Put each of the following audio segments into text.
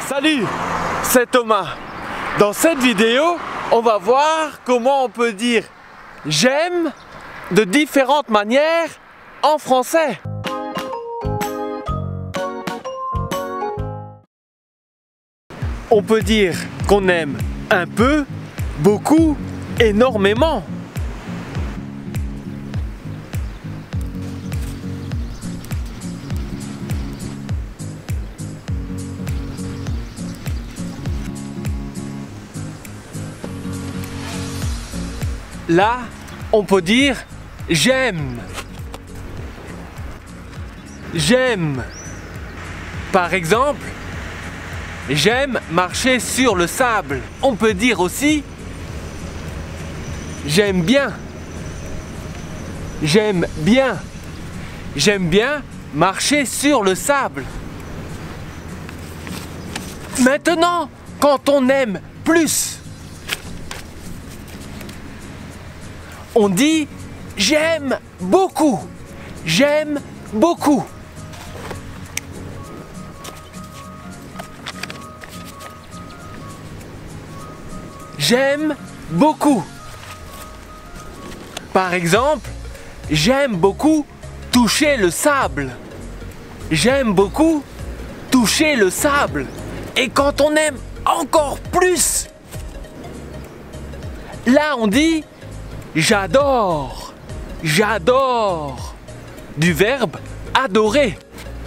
Salut, c'est Thomas. Dans cette vidéo, on va voir comment on peut dire j'aime de différentes manières en français. On peut dire qu'on aime un peu, beaucoup, énormément. Là, on peut dire j'aime. J'aime. Par exemple, j'aime marcher sur le sable. On peut dire aussi j'aime bien. J'aime bien. J'aime bien marcher sur le sable. Maintenant, quand on aime plus, on dit j'aime beaucoup. J'aime beaucoup. J'aime beaucoup. Par exemple, j'aime beaucoup toucher le sable. J'aime beaucoup toucher le sable. Et quand on aime encore plus, là on dit j'adore. J'adore. Du verbe adorer.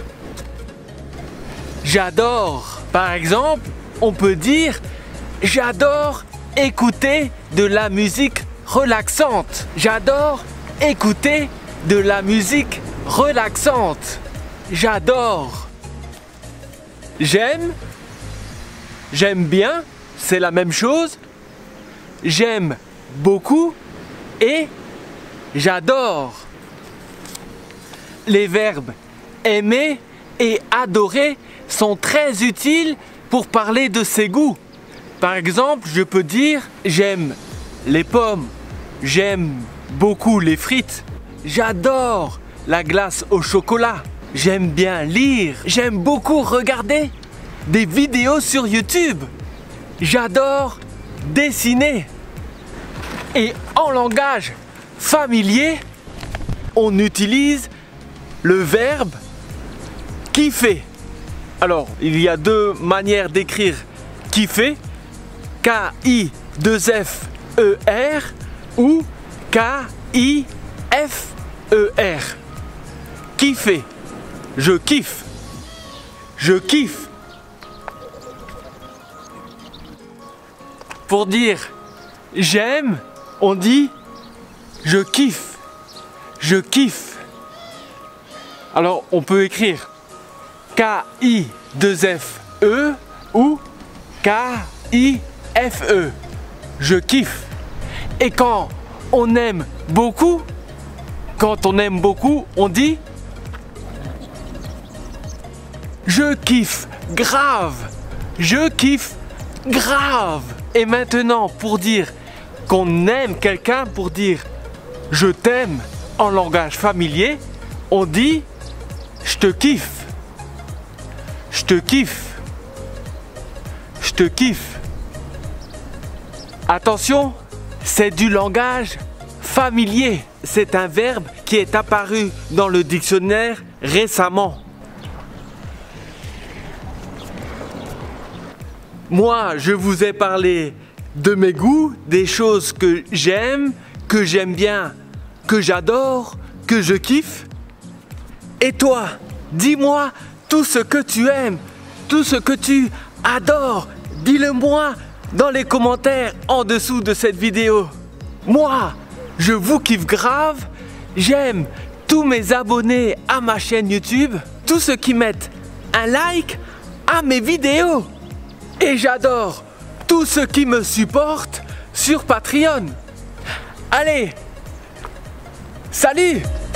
J'adore. Par exemple, on peut dire j'adore écouter de la musique relaxante. J'adore écouter de la musique relaxante. J'adore. J'aime. J'aime bien, c'est la même chose. J'aime beaucoup et j'adore. Les verbes aimer et adorer sont très utiles pour parler de ses goûts. Par exemple, je peux dire j'aime les pommes, j'aime beaucoup les frites, j'adore la glace au chocolat, j'aime bien lire, j'aime beaucoup regarder des vidéos sur YouTube, j'adore dessiner. Et en langage familier, on utilise le verbe kiffer. Alors, il y a deux manières d'écrire kiffer. K-I-2-F-E-R ou K-I-F-E-R. Kiffer. Je kiffe. Je kiffe. Pour dire j'aime, on dit je kiffe. Je kiffe. Alors, on peut écrire K-I-2-F-E ou K-I-F-E. Je kiffe. Et quand on aime beaucoup, on dit je kiffe grave. Je kiffe grave. Et maintenant, pour dire qu'on aime quelqu'un, pour dire je t'aime en langage familier, on dit je te kiffe. Je te kiffe. Je te kiffe. Attention, c'est du langage familier. C'est un verbe qui est apparu dans le dictionnaire récemment. Moi, je vous ai parlé de mes goûts, des choses que j'aime bien, que j'adore, que je kiffe. Et toi, dis-moi tout ce que tu aimes, tout ce que tu adores. Dis-le moi dans les commentaires en dessous de cette vidéo. Moi, je vous kiffe grave. J'aime tous mes abonnés à ma chaîne YouTube, tous ceux qui mettent un like à mes vidéos. Et j'adore tous ceux qui me supportent sur Patreon. Allez, salut!